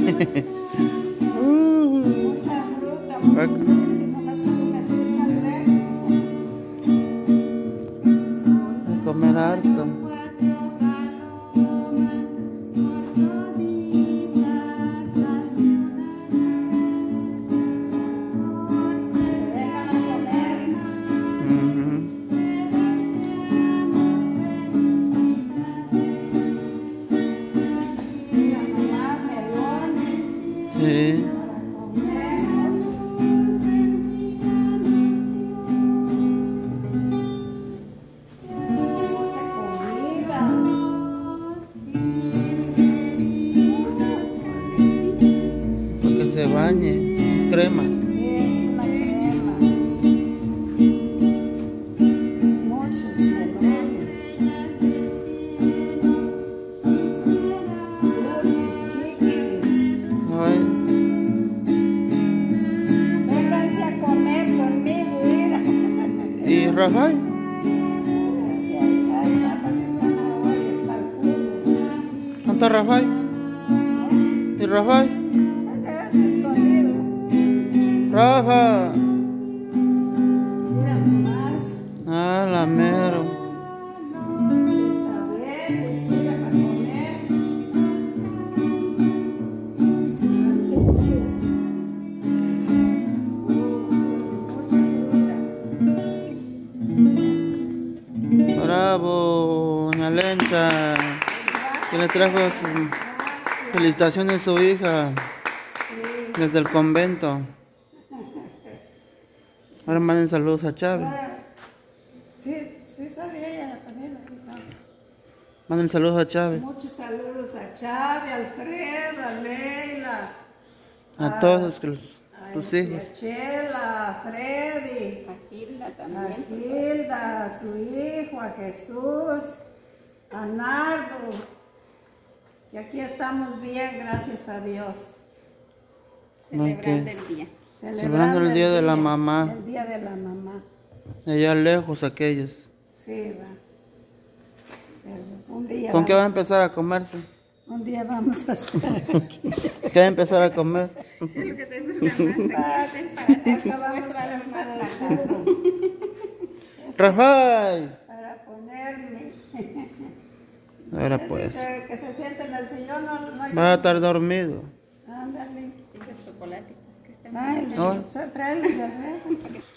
Mucha fruta, mucha fruta, si no las comes, a comer harto. para Sí. comer, mucha comida. Para que se bañe. Es crema. Sí, es una crema. Muchos melones. Dulces, chiquitis. Ay, Vénganse a comer conmigo, mira. ¿y Rafael? Hay papas de zanahoria, está el jugo. ¿Dónde está Rafael? ¿Y Rafael? Ese es escondido. Rafa. Mira nomás. Ah, la mero. Está verde, siga para comer. Mucha fruta. Bravo, doña Lencha. Que le trajo sus felicitaciones a su hija Sí. desde el convento. Ahora manden saludos a Chávez. Sí sabía ella también ahorita. Manden saludos a Chávez. Muchos saludos a Chávez, a Alfredo, a Leila, A todos tus hijos. a Chela, a Freddy, A Gilda a también. Gilda, a su hijo, a Jesús, a Nardo. Y aquí estamos bien, gracias a Dios. Celebrando Ok. el día. Celebrando el día de la mamá. El día de la mamá. Allá lejos aquellos. Sí, va. Pero un día ¿Con qué va a vamos, empezar a comerse? un día vamos a estar aquí. ¿Qué va a empezar a comer? Es lo que te gusta más. Aquí es para hacer Acabamos para los más para el largos. jugo, Rafael. para ponerme. Ahora Ese pues. que se siente en el sillón, no hay. Va a estar dormido. Ándale. Y los chocolatitos que están Ay, No. tráele de refri.